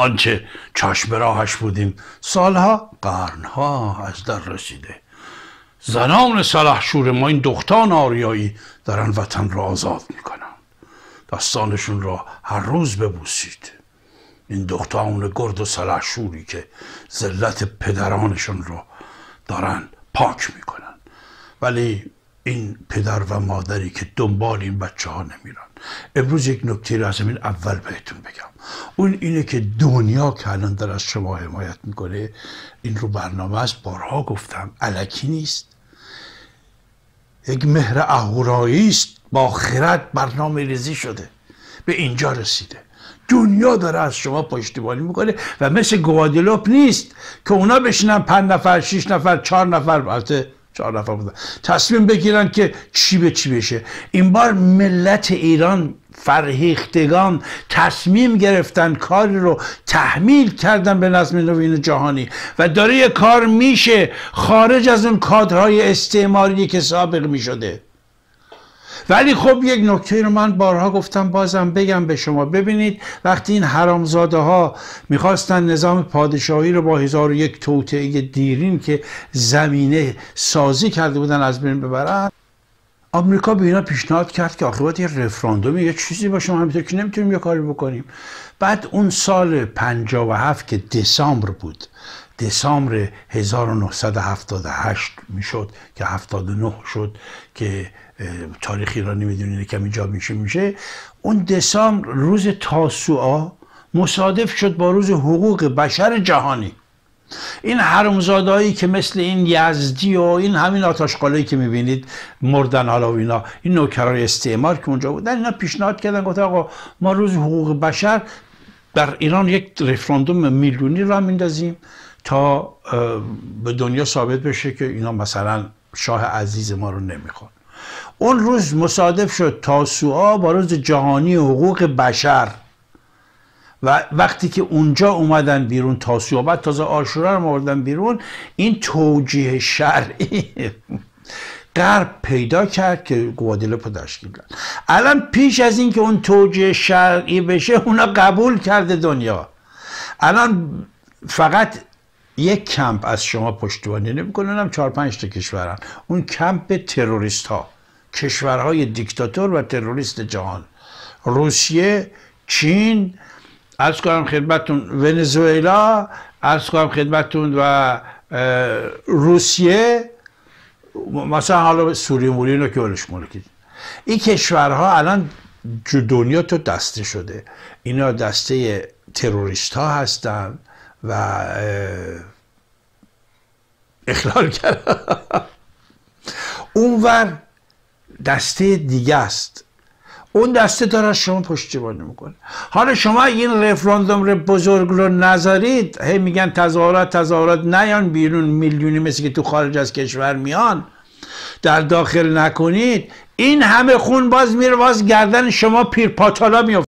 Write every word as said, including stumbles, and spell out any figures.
آنچه چشم راهش بودیم سالها قرنها از در رسیده. زنان سلحشور ما این دختان آریایی دارن وطن را آزاد میکنن. دستانشون را هر روز ببوسید. این دختان گرد و سلحشوری که ذلت پدرانشون را دارن پاک میکنن. ولی این پدر و مادری که دنبال این بچه ها نمیرن. امروز یک نکته را از همین اول بهتون بگم. اون اینه که دنیا که الان در از شما حمایت میکنه، این رو برنامه از بارها گفتم، الکی نیست. یک مهر اهورایی است، با خرد برنامه ریزی شده، به اینجا رسیده. دنیا داره از شما پشتیبانی میکنه و مثل گوادلوپ نیست که اونا بشینن پنج نفر، شش نفر، چهار نفر، البته چهار نفر بودن، تصمیم بگیرن که چی به چی بشه. این بار ملت ایران فرهیختگان تصمیم گرفتن، کاری رو تحمیل کردن به نظم نوین جهانی و داره یه کار میشه خارج از اون کادرهای استعماری که سابق میشده. ولی خب یک نکته رو من بارها گفتم، بازم بگم به شما. ببینید وقتی این حرامزاده ها میخواستن نظام پادشاهی رو با هزار و یک توطئه دیرین که زمینه سازی کرده بودن از بین ببرن، آمریکا به اینا پیشنهاد کرد که آخه باید یه رفراندوم یه چیزی باشه، ما همینطور که نمیتونیم یه کاری بکنیم. بعد اون سال پنجاه و هفت که دسامبر بود، دسامبر هزار و نهصد و هفتاد و هشت میشد که هفتاد و نه شد که تاریخی را نمیدونید که اینجا میشه میشه اون دسامبر روز تاسوعا مصادف شد با روز حقوق بشر جهانی. این حرامزادهایی که مثل این یزدی و این همین آتشقالایی که میبینید مردن حالا و اینا، این نوکرای استعمار که اونجا بودن، اینا پیشنهاد کردن، گفتن آقا ما روز حقوق بشر در ایران یک رفراندوم میلیونی را میندازیم تا به دنیا ثابت بشه که اینا مثلا شاه عزیز ما رو نمیخوان. اون روز مصادف شد تاسوعا با روز جهانی حقوق بشر و وقتی که اونجا اومدن بیرون تاسوعا، بعد تازه عاشورا رو آوردن بیرون، این توجیه شرعی غرب پیدا کرد که گوادلوپ تشکیل داد. الان پیش از این که اون توجیه شرعی بشه اونا قبول کرده دنیا. الان فقط یک کمپ از شما پشتیبانی نمیکنه، هم چهار پنج تا کشورن. اون کمپ تروریست ها، کشورهای دیکتاتور و تروریست جهان، روسیه، چین، عرض کنم خدمتتون ونزوئلا، عرض کنم خدمتتون و روسیه، مثلا حالا سوریه موریه رو که ولش کنید. این کشورها الان دنیا تو دسته شده، اینا دسته تروریست ها هستن و اخلال کردن. اونور دسته دیگه است، اون دسته داره شما پشتیبانی میکنه. حالا شما این رفراندوم رو بزرگ رو نذارید، هی میگن تظاهرات تظاهرات نیان بیرون، میلیونی مثل که تو خارج از کشور میان، در داخل نکنید، این همه خون باز میره باز گردن شما پیر پاتالا میفته.